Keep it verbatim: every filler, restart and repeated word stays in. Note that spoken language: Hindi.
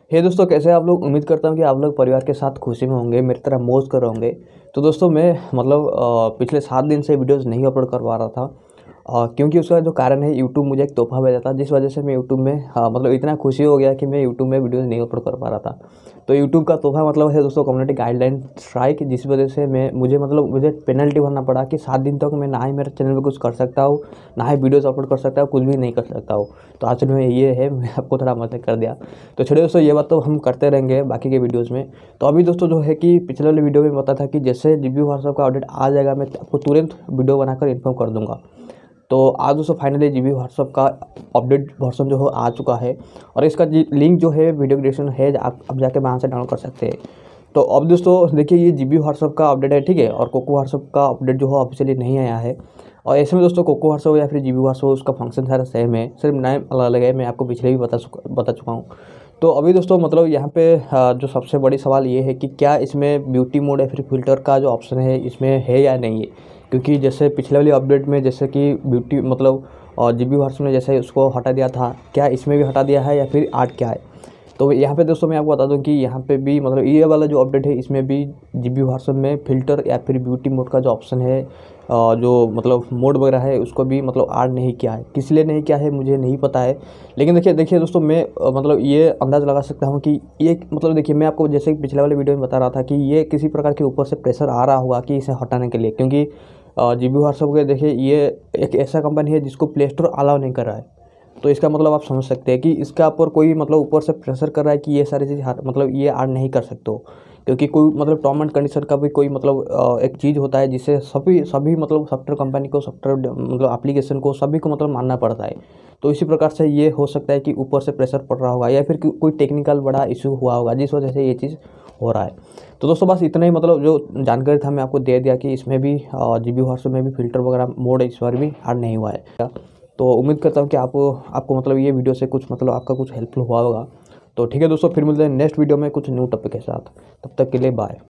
हे दोस्तों, कैसे हैं आप लोग। उम्मीद करता हूँ कि आप लोग परिवार के साथ खुशी में होंगे, मेरी तरह मौज कर रहे होंगे। तो दोस्तों मैं मतलब अ, पिछले सात दिन से वीडियोस नहीं अपलोड कर पा रहा था, अ, क्योंकि उसका जो कारण है, यूट्यूब मुझे एक तोहफ़ा भेजा था, जिस वजह से मैं यूट्यूब में अ, मतलब इतना खुशी हो गया कि मैं यूट्यूब में वीडियोस नहीं अपलोड कर पा रहा था। तो यूट्यूब का तोहफ़ा मतलब है दोस्तों कम्युनिटी गाइडलाइन स्ट्राइक, जिस वजह से मैं मुझे मतलब मुझे पेनल्टी भरना पड़ा कि सात दिन तक मैं ना ही मेरे चैनल पे कुछ कर सकता हूँ, ना ही वीडियोस अपलोड कर सकता हूँ, कुछ भी नहीं कर सकता हूँ। तो आज में ये है, मैं आपको थोड़ा मज़ाक कर दिया। तो चलिए दोस्तों, ये बात तो हम करते रहेंगे बाकी के वीडियोज़ में। तो अभी दोस्तों जो है कि पिछले वाले वीडियो में बताया था कि जैसे जीबी व्हाट्सएप का अपडेट आ जाएगा, मैं आपको तुरंत वीडियो बनाकर इन्फॉर्म कर दूँगा। तो आज दोस्तों फाइनली जीबी व्हाट्सएप का अपडेट वर्जन जो है आ चुका है, और इसका जी लिंक जो है वीडियो डिस्क्रिप्शन है, आप अब जाके वहाँ से डाउनलोड कर सकते हैं। तो अब दोस्तों देखिए, ये जीबी व्हाट्सएप का अपडेट है, ठीक है। और कोको व्हाट्सएप का अपडेट जो है ऑफिशियली नहीं आया है। और ऐसे में दोस्तों कोको व्हाट्सएप या फिर जीबी व्हाट्सएप, उसका फंक्शन सारा सेम है, सिर्फ नाम अलग अलग है। मैं आपको पिछले भी बता चुका बता चुका हूँ। तो अभी दोस्तों मतलब यहाँ पे अ, जो सबसे बड़ी सवाल ये है कि क्या इसमें ब्यूटी मोड या फिर फ़िल्टर का जो ऑप्शन है इसमें है या नहीं है। क्योंकि जैसे पिछले वाली अपडेट में जैसे कि ब्यूटी मतलब और जीबी व्हाट्सएप ने जैसे उसको हटा दिया था, क्या इसमें भी हटा दिया है या फिर आर्ट क्या है। तो यहाँ पे दोस्तों मैं आपको बता दूं कि यहाँ पे भी मतलब ये वाला जो अपडेट है, इसमें भी जीबी व्हाट्सएप में फ़िल्टर या फिर ब्यूटी मोड का जो ऑप्शन है, अ, जो मतलब मोड वगैरह है, उसको भी मतलब ऐड नहीं किया है। किस लिए नहीं किया है मुझे नहीं पता है। लेकिन देखिए देखिए दोस्तों, मैं अ, मतलब ये अंदाज़ लगा सकता हूँ कि ये मतलब देखिए, मैं आपको जैसे पिछले वाले वीडियो में बता रहा था कि ये किसी प्रकार के ऊपर से प्रेशर आ रहा होगा कि इसे हटाने के लिए। क्योंकि जीबी व्हाट्सएप के देखिए, ये एक ऐसा कंपनी है जिसको प्ले स्टोर अलाउ नहीं कर रहा है। तो इसका मतलब आप समझ सकते हैं कि इसका ऊपर कोई मतलब ऊपर से प्रेशर कर रहा है कि ये सारी चीज़ मतलब ये ऐड नहीं कर सकते हो। क्योंकि कोई मतलब टर्म एंड कंडीशन का भी कोई मतलब अ, एक चीज़ होता है, जिससे सभी सभी मतलब सॉफ्टवेयर कंपनी को, सॉफ्टवेयर मतलब एप्लीकेशन को, सभी को मतलब मानना पड़ता है। तो इसी प्रकार से ये हो सकता है कि ऊपर से प्रेशर पड़ रहा होगा, या फिर को- कोई टेक्निकल बड़ा इशू हुआ होगा, जिस वजह से ये चीज़ हो रहा है। तो दोस्तों बस इतना ही मतलब जो जानकारी था मैं आपको दे दिया कि इसमें भी जीबी व्हाट्सएप में भी फ़िल्टर वगैरह मोड इस बार भी ऐड नहीं हुआ है। तो उम्मीद करता हूँ कि आप आपको मतलब ये वीडियो से कुछ मतलब आपका कुछ हेल्पफुल हुआ होगा। तो ठीक है दोस्तों, फिर मिलते हैं नेक्स्ट वीडियो में कुछ न्यू टॉपिक के साथ। तब तक के लिए बाय।